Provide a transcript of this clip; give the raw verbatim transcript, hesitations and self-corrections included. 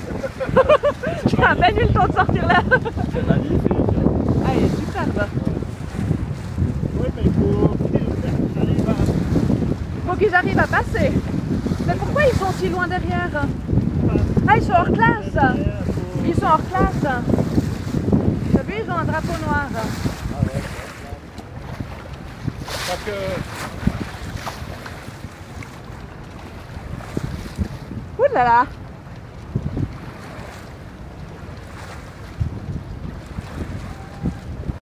J'ai à peine eu le temps de sortir là. C'est magnifique. Ah, il est superbe. Oui, mais il faut qu'ils arrivent à... Faut qu'ils arrivent à passer. Mais pourquoi ils sont si loin derrière? Ah, ils sont hors classe. Ils sont hors classe. T'as vu, ils ont un drapeau noir. Ah ouais, parce que... Ouh là là.